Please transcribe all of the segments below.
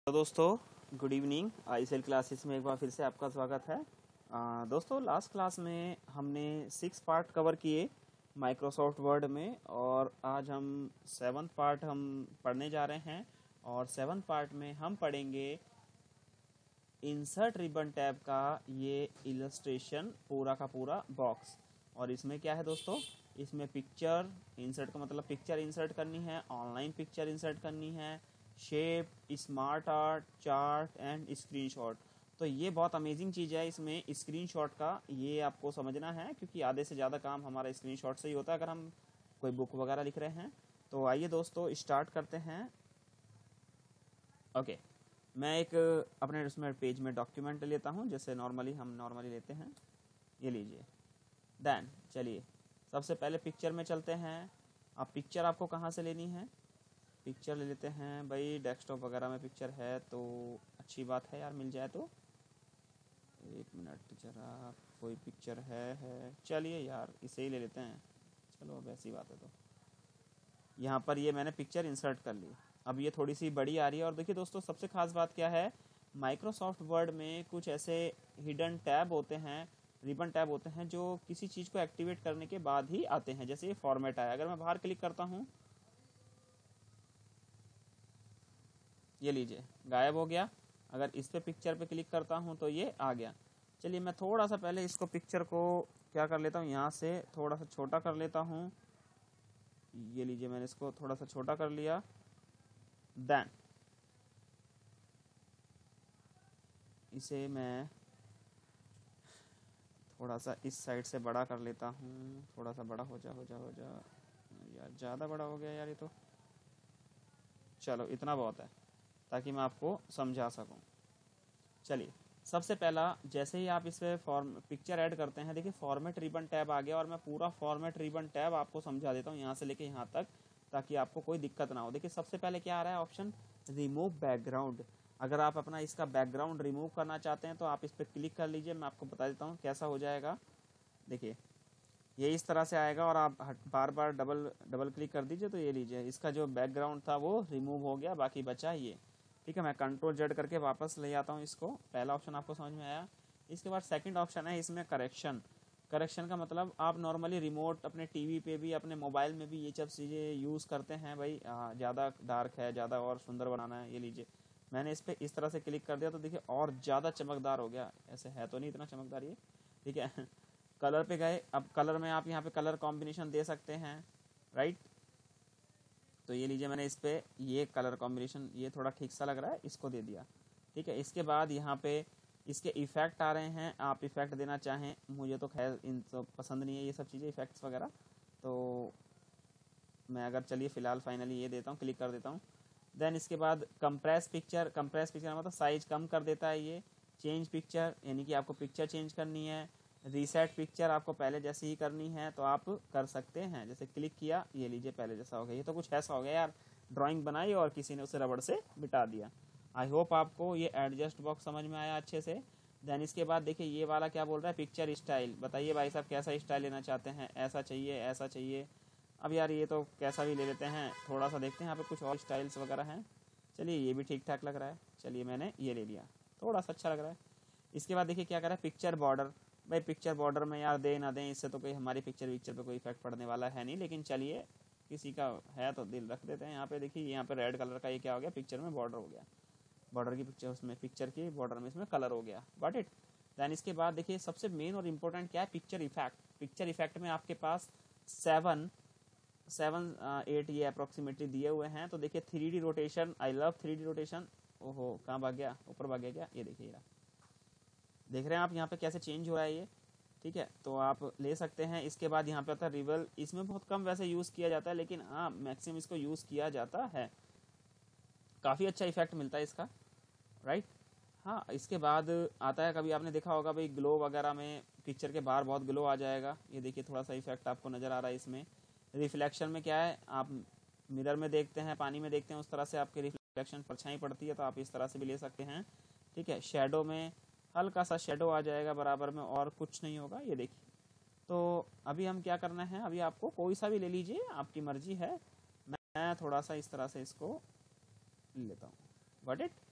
तो दोस्तों good evening. आईसेल classes में एक बार फिर से आपका स्वागत है। दोस्तों लास्ट क्लास में हमने 6 पार्ट कवर किए माइक्रोसॉफ्ट वर्ड में, और आज हम 7th पार्ट हम पढ़ने जा रहे हैं। और 7th पार्ट में हम पढ़ेंगे इंसर्ट रिबन टैब का ये इलस्ट्रेशन पूरा का पूरा बॉक्स। और इसमें क्या है दोस्तों, इसमें पिक्चर इंसर्ट का मतलब पिक्चर इंसर्ट करनी है, ऑनलाइन पिक्चर इंसर्ट करनी है, shape, smart art, chart and screenshot. तो ये बहुत अमेजिंग चीज़ है इसमें स्क्रीनशॉट का, ये आपको समझना है क्योंकि आधे से ज़्यादा काम हमारा स्क्रीनशॉट से ही होता है अगर हम कोई बुक वगैरह लिख रहे हैं। तो आइए दोस्तों स्टार्ट करते हैं। ओके, मैं एक अपने उसमें पेज में डॉक्यूमेंट लेता हूँ जैसे हम नॉर्मली लेते हैं। ये लीजिए। देन चलिए सबसे पहले पिक्चर में चलते हैं। अब पिक्चर आपको कहाँ से लेनी है, पिक्चर ले लेते हैं भाई, डेस्कटॉप वगैरह में पिक्चर है तो अच्छी बात है यार, मिल जाए तो। एक मिनट जरा, कोई पिक्चर है चलिए यार इसे ही ले लेते हैं। चलो अब ऐसी बात है तो यहाँ पर ये मैंने पिक्चर इंसर्ट कर ली। अब ये थोड़ी सी बड़ी आ रही है। और देखिए दोस्तों सबसे खास बात क्या है, माइक्रोसॉफ्ट वर्ड में कुछ ऐसे हिडन टैब होते हैं, रिबन टैब होते हैं जो किसी चीज़ को एक्टिवेट करने के बाद ही आते हैं। जैसे ये फॉर्मेट आया, अगर मैं बाहर क्लिक करता हूँ, ये लीजिए गायब हो गया। अगर इस पे पिक्चर पे क्लिक करता हूँ तो ये आ गया। चलिए मैं थोड़ा सा पहले इसको पिक्चर को क्या कर लेता हूँ, यहाँ से थोड़ा सा छोटा कर लेता हूँ। ये लीजिए मैंने इसको थोड़ा सा छोटा कर लिया। देन इसे मैं थोड़ा सा इस साइड से बड़ा कर लेता हूँ। थोड़ा सा बड़ा हो जा यार, ज़्यादा बड़ा हो गया यार ये तो। चलो इतना बहुत है ताकि मैं आपको समझा सकूं। चलिए सबसे पहला, जैसे ही आप इस पे फॉर्म पिक्चर ऐड करते हैं, देखिए फॉर्मेट रिबन टैब आ गया। और मैं पूरा फॉर्मेट रिबन टैब आपको समझा देता हूँ यहाँ से लेके यहाँ तक, ताकि आपको कोई दिक्कत ना हो। देखिए सबसे पहले क्या आ रहा है ऑप्शन, रिमूव बैकग्राउंड। अगर आप अपना इसका बैकग्राउंड रिमूव करना चाहते हैं तो आप इस पर क्लिक कर लीजिए। मैं आपको बता देता हूँ कैसा हो जाएगा। देखिए ये इस तरह से आएगा और आप बार बार डबल क्लिक कर दीजिए तो ये लीजिए इसका जो बैकग्राउंड था वो रिमूव हो गया, बाकी बचा ये। ठीक है, मैं कंट्रोल जेड करके वापस ले आता हूँ इसको। पहला ऑप्शन आपको समझ में आया। इसके बाद सेकंड ऑप्शन है इसमें करेक्शन। करेक्शन का मतलब आप नॉर्मली रिमोट अपने टीवी पे भी अपने मोबाइल में भी ये सब चीज़ें यूज़ करते हैं भाई। ज़्यादा डार्क है, ज़्यादा और सुंदर बनाना है, ये लीजिए मैंने इस पर इस तरह से क्लिक कर दिया तो देखिए और ज़्यादा चमकदार हो गया। ऐसे है तो नहीं इतना चमकदार ये, ठीक है। कलर पे गए, अब कलर में आप यहाँ पे कलर कॉम्बिनेशन दे सकते हैं, राइट। तो ये लीजिए मैंने इस पे ये कलर कॉम्बिनेशन, ये थोड़ा ठीक सा लग रहा है, इसको दे दिया। ठीक है, इसके बाद यहाँ पे इसके इफेक्ट आ रहे हैं, आप इफेक्ट देना चाहें। मुझे तो खैर इन सब पसंद नहीं है ये सब चीज़ें, इफेक्ट्स वगैरह। तो मैं अगर चलिए फ़िलहाल फाइनली ये देता हूँ, क्लिक कर देता हूँ। देन इसके बाद कंप्रेस पिक्चर मतलब साइज कम कर देता है ये। चेंज पिक्चर यानी कि आपको पिक्चर चेंज करनी है। रीसेट पिक्चर आपको पहले जैसी ही करनी है तो आप कर सकते हैं। जैसे क्लिक किया, ये लीजिए पहले जैसा हो गया। ये तो कुछ ऐसा हो गया यार, ड्राइंग बनाई और किसी ने उसे रबड़ से मिटा दिया। आई होप आपको ये एडजस्ट बॉक्स समझ में आया अच्छे से। देन इसके बाद देखिए ये वाला क्या बोल रहा है, पिक्चर स्टाइल। बताइए भाई साहब कैसा स्टाइल लेना चाहते हैं, ऐसा चाहिए, ऐसा चाहिए। अब यार ये तो कैसा भी ले लेते हैं, थोड़ा सा देखते हैं यहाँ पे कुछ और स्टाइल्स वगैरह हैं। चलिए ये भी ठीक ठाक लग रहा है, चलिए मैंने ये ले लिया, थोड़ा सा अच्छा लग रहा है। इसके बाद देखिए क्या कर रहा है, पिक्चर बॉर्डर। भाई पिक्चर बॉर्डर में यार दे ना दें, इससे तो कोई हमारी पिक्चर पे कोई इफेक्ट पड़ने वाला है नहीं, लेकिन चलिए किसी का है तो दिल रख देते हैं। यहाँ पे देखिए यहाँ पे रेड कलर का ये क्या हो गया, पिक्चर में बॉर्डर हो गया। बॉर्डर की पिक्चर उसमें, पिक्चर की बॉर्डर में इसमें कलर हो गया। Got it. दैन इसके बाद देखिए सबसे मेन और इम्पोर्टेंट क्या है, पिक्चर इफेक्ट। पिक्चर इफेक्ट में आपके पास 7 8 ये अप्रोक्सीमेटली दिए हुए हैं। तो देखिए 3D rotation, I love 3D rotation. ओहो कहाँ भाग गया, ऊपर भाग गया क्या, ये देखिए देख रहे हैं आप यहाँ पे कैसे चेंज हो रहा है ये। ठीक है, तो आप ले सकते हैं। इसके बाद यहाँ पे आता है रिवल। इसमें बहुत कम वैसे यूज़ किया जाता है, लेकिन हाँ मैक्सिमम इसको यूज़ किया जाता है। काफ़ी अच्छा इफेक्ट मिलता है इसका, राइट। हाँ इसके बाद आता है, कभी आपने देखा होगा भाई ग्लो वगैरह में पिक्चर के बाहर बहुत ग्लो आ जाएगा। ये देखिए थोड़ा सा इफेक्ट आपको नज़र आ रहा है इसमें। रिफ्लेक्शन में क्या है, आप मिरर में देखते हैं, पानी में देखते हैं, उस तरह से आपके रिफ्लेक्शन परछाई पड़ती है, तो आप इस तरह से भी ले सकते हैं। ठीक है, शेडो में हल्का सा शेडो आ जाएगा बराबर में, और कुछ नहीं होगा। ये देखिए, तो अभी हम क्या करना है, अभी आपको कोई सा भी ले लीजिए, आपकी मर्जी है। मैं थोड़ा सा इस तरह से इसको लेता हूँ। Got it.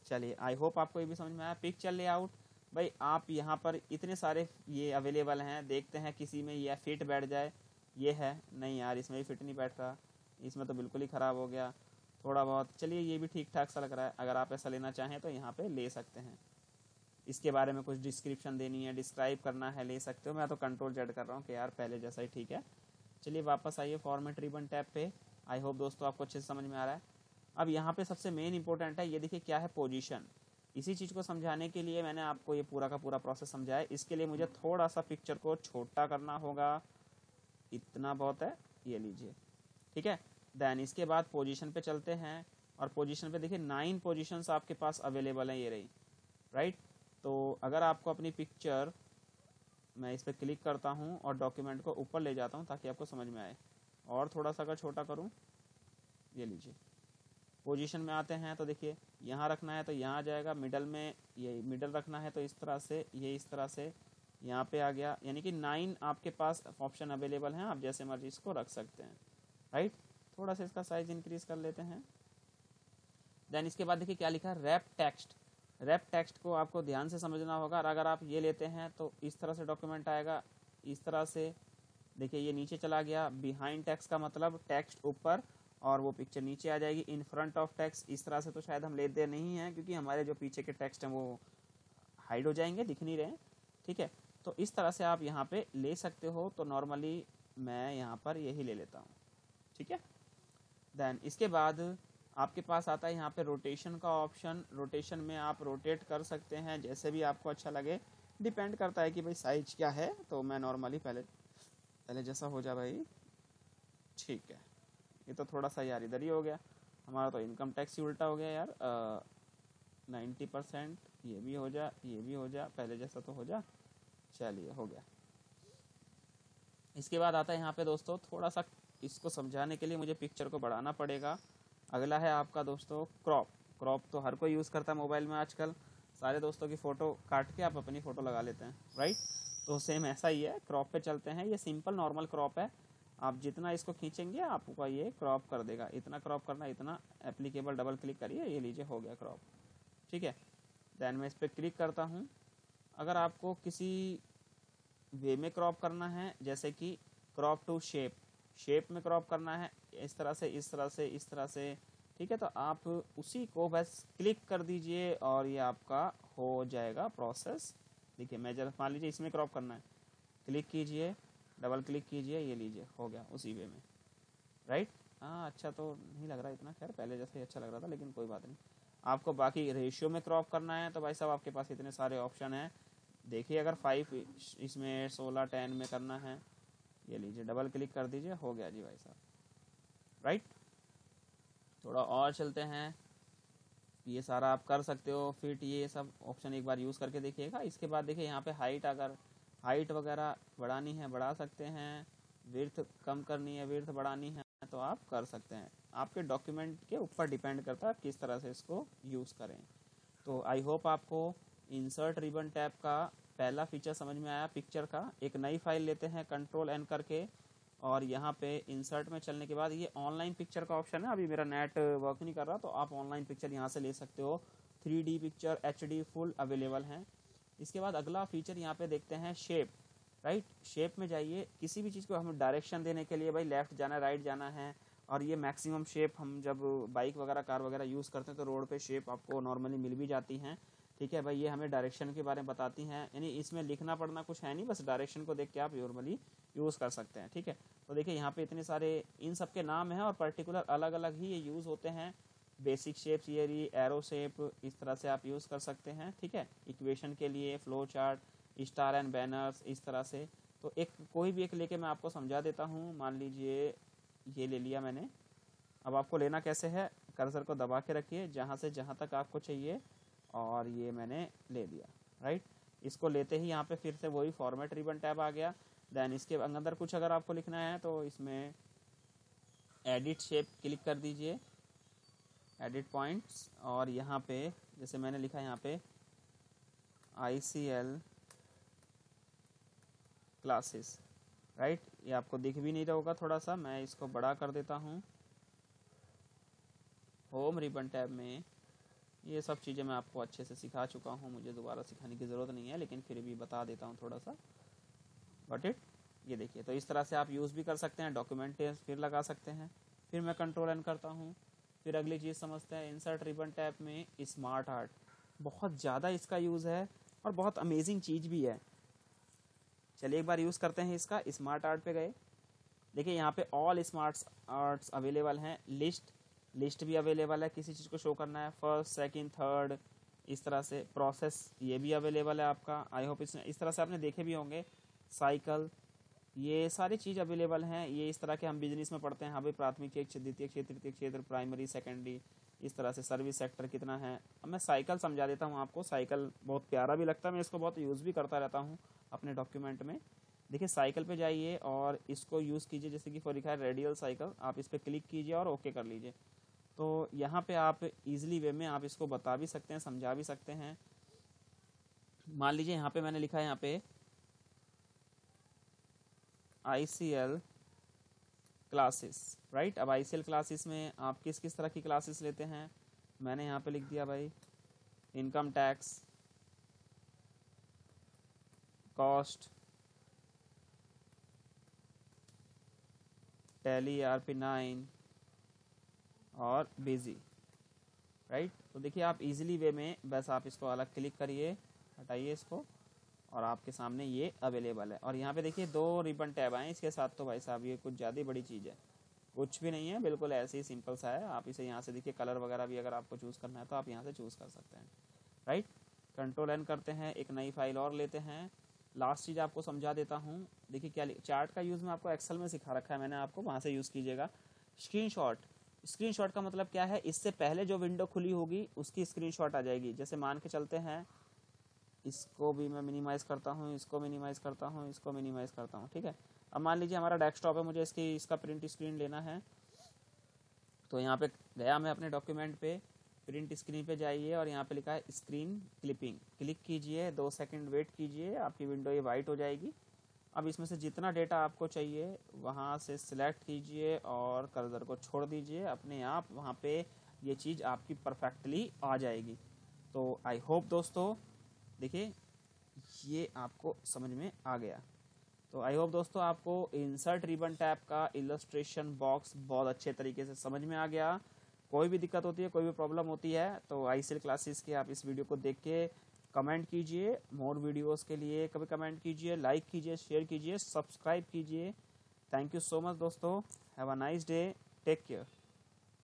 चलिए आई होप आपको ये भी समझ में आया। पिक्चर लेआउट भाई आप यहाँ पर इतने सारे ये अवेलेबल हैं, देखते हैं किसी में ये फिट बैठ जाए। ये है नहीं यार, इसमें भी फिट नहीं बैठ रहा, इसमें तो बिल्कुल ही ख़राब हो गया। थोड़ा बहुत चलिए ये भी ठीक ठाक सा लग रहा है, अगर आप ऐसा लेना चाहें तो यहाँ पे ले सकते हैं। इसके बारे में कुछ डिस्क्रिप्शन देनी है, डिस्क्राइब करना है, ले सकते हो। मैं तो कंट्रोल जेड कर रहा हूँ कि यार पहले जैसा ही ठीक है। चलिए वापस आइए फॉर्मेट रिबन टैब पे। आई होप दोस्तों आपको अच्छे से समझ में आ रहा है। अब यहाँ पे सबसे मेन इंपॉर्टेंट है, ये देखिए क्या है, पोजीशन। इसी चीज़ को समझाने के लिए मैंने आपको ये पूरा का पूरा प्रोसेस समझाया। इसके लिए मुझे थोड़ा सा पिक्चर को छोटा करना होगा, इतना बहुत है, ये लीजिए, ठीक है। देन इसके बाद पोजीशन पे चलते हैं, और पोजीशन पे देखिए 9 पोजीशंस आपके पास अवेलेबल हैं, ये रही, राइट। तो अगर आपको अपनी पिक्चर, मैं इस पर क्लिक करता हूँ और डॉक्यूमेंट को ऊपर ले जाता हूँ ताकि आपको समझ में आए, और थोड़ा सा अगर छोटा करूँ, ये लीजिए। पोजीशन में आते हैं तो देखिए यहाँ रखना है तो यहाँ आ जाएगा, मिडल में ये मिडल रखना है तो इस तरह से, ये इस तरह से यहाँ पे आ गया। यानी कि 9 आपके पास ऑप्शन अवेलेबल हैं, आप जैसे मर्जी इसको रख सकते हैं, राइट। थोड़ा सा इसका साइज इंक्रीज कर लेते हैं। देन इसके बाद देखिए क्या लिखा है, रैप टेक्स्ट। रैप टेक्स्ट को आपको ध्यान से समझना होगा। और अगर आप ये लेते हैं तो इस तरह से डॉक्यूमेंट आएगा, इस तरह से देखिए ये नीचे चला गया। बिहाइंड टेक्स्ट का मतलब टेक्स्ट ऊपर और वो पिक्चर नीचे आ जाएगी। इन फ्रंट ऑफ टेक्स्ट इस तरह से तो शायद हम लेते नहीं हैं, क्योंकि हमारे जो पीछे के टेक्स्ट हैं वो हाइड हो जाएंगे, दिख नहीं रहे, ठीक है। तो इस तरह से आप यहाँ पे ले सकते हो। तो नॉर्मली मैं यहाँ पर यही ले लेता हूँ, ठीक है। देन इसके बाद आपके पास आता है यहाँ पे रोटेशन का ऑप्शन। रोटेशन में आप रोटेट कर सकते हैं जैसे भी आपको अच्छा लगे, डिपेंड करता है कि भाई साइज क्या है। तो मैं नॉर्मली पहले जैसा हो जाए भाई, ठीक है। ये तो थोड़ा सा यार इधर ही हो गया, हमारा तो इनकम टैक्स ही उल्टा हो गया यार। 90%, ये भी हो जा, ये भी हो जा, पहले जैसा तो हो जा। चलिए हो गया। इसके बाद आता है यहाँ पे दोस्तों, थोड़ा सा इसको समझाने के लिए मुझे पिक्चर को बढ़ाना पड़ेगा। अगला है आपका दोस्तों क्रॉप। क्रॉप तो हर कोई यूज़ करता है मोबाइल में आजकल, सारे दोस्तों की फ़ोटो काट के आप अपनी फ़ोटो लगा लेते हैं, राइट। तो सेम ऐसा ही है, क्रॉप पे चलते हैं। ये सिंपल नॉर्मल क्रॉप है, आप जितना इसको खींचेंगे आपको ये क्रॉप कर देगा। इतना क्रॉप करना, इतना एप्लीकेबल, डबल क्लिक करिए, ये लीजिए हो गया क्रॉप, ठीक है। दैन मैं इस पर क्लिक करता हूँ। अगर आपको किसी वे में क्रॉप करना है, जैसे कि क्रॉप टू शेप में क्रॉप करना है, इस तरह से, इस तरह से, इस तरह से, ठीक है। तो आप उसी को बस क्लिक कर दीजिए और ये आपका हो जाएगा प्रोसेस। देखिए मैं जरा मान लीजिए इसमें क्रॉप करना है, क्लिक कीजिए, डबल क्लिक कीजिए, ये लीजिए हो गया उसी वे में, राइट। हाँ अच्छा तो नहीं लग रहा इतना, खैर पहले जैसे ही अच्छा लग रहा था, लेकिन कोई बात नहीं। आपको बाकी रेशियो में क्रॉप करना है तो भाई साहब आपके पास इतने सारे ऑप्शन हैं। देखिए अगर 5 इसमें 16:10 में करना है, ये लीजिए डबल क्लिक कर दीजिए, हो गया जी भाई साहब, राइट। थोड़ा और चलते हैं, ये सारा आप कर सकते हो फिट, ये सब ऑप्शन एक बार यूज़ करके देखिएगा। इसके बाद देखिए यहाँ पे हाइट, अगर हाइट वगैरह बढ़ानी है बढ़ा सकते हैं, विड्थ कम करनी है, विड्थ बढ़ानी है तो आप कर सकते हैं। आपके डॉक्यूमेंट के ऊपर डिपेंड करता है आप किस तरह से इसको यूज़ करें। तो आई होप आपको इंसर्ट रिबन टैब का पहला फीचर समझ में आया। पिक्चर का एक नई फाइल लेते हैं कंट्रोल एन करके, और यहाँ पे इंसर्ट में चलने के बाद ये ऑनलाइन पिक्चर का ऑप्शन है। अभी मेरा नेट वर्क नहीं कर रहा तो आप ऑनलाइन पिक्चर यहाँ से ले सकते हो। 3D picture HD full available हैं। इसके बाद अगला फीचर यहाँ पे देखते हैं शेप, राइट। शेप में जाइए, किसी भी चीज़ को हमें डायरेक्शन देने के लिए भाई लेफ़्ट जाना है, राइट जाना है। और ये मैक्सिमम शेप हम जब बाइक वगैरह कार वगैरह यूज़ करते हैं तो रोड पे शेप आपको नॉर्मली मिल भी जाती हैं, ठीक है भाई। ये हमें डायरेक्शन के बारे में बताती हैं, यानी इसमें लिखना पढ़ना कुछ है नहीं, बस डायरेक्शन को देख के आप नॉर्मली यूज़ कर सकते हैं, ठीक है। तो देखिए यहाँ पे इतने सारे इन सब के नाम हैं और पर्टिकुलर अलग अलग ही ये यूज़ होते हैं। बेसिक शेप्स, ये रही एरो शेप, इस तरह से आप यूज़ कर सकते हैं, ठीक है। इक्वेशन के लिए flow chart, star and banners, इस तरह से। तो एक कोई भी एक लेके मैं आपको समझा देता हूँ। मान लीजिए ये ले लिया मैंने, अब आपको लेना कैसे है, कर्सर को दबा के रखिए जहाँ से जहाँ तक आपको चाहिए, और ये मैंने ले लिया, राइट। इसको लेते ही यहाँ पे फिर से वही फॉर्मेट रिबन टैब आ गया। देन इसके अंदर कुछ अगर आपको लिखना है तो इसमें एडिट शेप क्लिक कर दीजिए, एडिट पॉइंट्स, और यहाँ पे जैसे मैंने लिखा है यहाँ पे ICL क्लासेस, राइट। ये आपको दिख भी नहीं रहा होगा, थोड़ा सा मैं इसको बड़ा कर देता हूँ। होम रिबन टैब में ये सब चीज़ें मैं आपको अच्छे से सिखा चुका हूँ, मुझे दोबारा सिखाने की ज़रूरत नहीं है, लेकिन फिर भी बता देता हूँ थोड़ा सा। बट इट ये देखिए, तो इस तरह से आप यूज़ भी कर सकते हैं, डॉक्यूमेंट फिर लगा सकते हैं। फिर मैं कंट्रोल एन करता हूँ। फिर अगली चीज़ समझते हैं, इंसर्ट रिबन टैब में स्मार्ट आर्ट। बहुत ज़्यादा इसका यूज़ है और बहुत अमेजिंग चीज़ भी है। चलिए एक बार यूज़ करते हैं इसका। स्मार्ट आर्ट पे गए, देखिए यहाँ पे ऑल स्मार्ट आर्ट्स अवेलेबल हैं। लिस्ट भी अवेलेबल है, किसी चीज़ को शो करना है, फर्स्ट सेकंड थर्ड, इस तरह से। प्रोसेस ये भी अवेलेबल है आपका, आई होप इस तरह से आपने देखे भी होंगे। साइकिल, ये सारी चीज़ अवेलेबल हैं। ये इस तरह के हम बिजनेस में पढ़ते हैं, हाँ भाई प्राथमिक क्षेत्र, द्वितीय क्षेत्र, तृतीय क्षेत्र, प्राइमरी, सेकेंडरी, इस तरह से सर्विस सेक्टर कितना है। अब मैं साइकिल समझा देता हूँ आपको। साइकिल बहुत प्यारा भी लगता है, मैं इसको बहुत यूज़ भी करता रहता हूँ अपने डॉक्यूमेंट में। देखिए साइकिल पे जाइए और इसको यूज़ कीजिए, जैसे कि फॉर लिखा है रेडियल साइकिल, आप इस पर क्लिक कीजिए और ओके कर लीजिए। तो यहाँ पे आप इजीली वे में आप इसको बता भी सकते हैं, समझा भी सकते हैं। मान लीजिए यहाँ पे मैंने लिखा है यहाँ पे ICL क्लासेस, राइट। अब ICL क्लासेस में आप किस किस तरह की क्लासेस लेते हैं, मैंने यहाँ पे लिख दिया भाई income tax, cost, tally, ERP9 और बिजी, राइट। तो देखिए आप इजीली वे में बस आप इसको अलग क्लिक करिए, हटाइए इसको, और आपके सामने ये अवेलेबल है। और यहाँ पे देखिए 2 रिबन टैब आए इसके साथ। तो भाई साहब ये कुछ ज़्यादा बड़ी चीज़ है, कुछ भी नहीं है, बिल्कुल ऐसे ही सिंपल सा है। आप इसे यहाँ से देखिए, कलर वगैरह भी अगर आपको चूज़ करना है तो आप यहाँ से चूज़ कर सकते हैं, राइट। कंट्रोल एन करते हैं, एक नई फाइल और लेते हैं। लास्ट चीज़ आपको समझा देता हूँ। देखिए क्या चार्ट का यूज़ मैं आपको एक्सेल में सिखा रखा है मैंने आपको, वहाँ से यूज़ कीजिएगा। स्क्रीनशॉट का मतलब क्या है, इससे पहले जो विंडो खुली होगी उसकी स्क्रीनशॉट आ जाएगी। जैसे मान के चलते हैं, इसको भी मैं मिनिमाइज़ करता हूँ, इसको मिनिमाइज़ करता हूँ, इसको मिनिमाइज़ करता हूँ, ठीक है। अब मान लीजिए हमारा डेस्कटॉप है, मुझे इसका प्रिंट स्क्रीन लेना है। तो यहाँ पे गया मैं अपने डॉक्यूमेंट पे, प्रिंट स्क्रीन पे जाइए और यहाँ पे लिखा है स्क्रीन क्लिपिंग, क्लिक कीजिए, 2 सेकंड वेट कीजिए, आपकी विंडो ये वाइट हो जाएगी। अब इसमें से जितना डेटा आपको चाहिए वहाँ से सिलेक्ट कीजिए और कर्सर को छोड़ दीजिए, अपने आप वहाँ पे ये चीज़ आपकी परफेक्टली आ जाएगी। तो आई होप दोस्तों, देखिए ये आपको समझ में आ गया। तो आई होप दोस्तों आपको इंसर्ट रिबन टैब का इलस्ट्रेशन बॉक्स बहुत अच्छे तरीके से समझ में आ गया। कोई भी दिक्कत होती है, कोई भी प्रॉब्लम होती है तो ICL क्लासेस के आप इस वीडियो को देख के कमेंट कीजिए। मोर वीडियोस के लिए कभी कमेंट कीजिए, लाइक कीजिए, शेयर कीजिए, सब्सक्राइब कीजिए। थैंक यू सो मच दोस्तों, have a nice day, take care.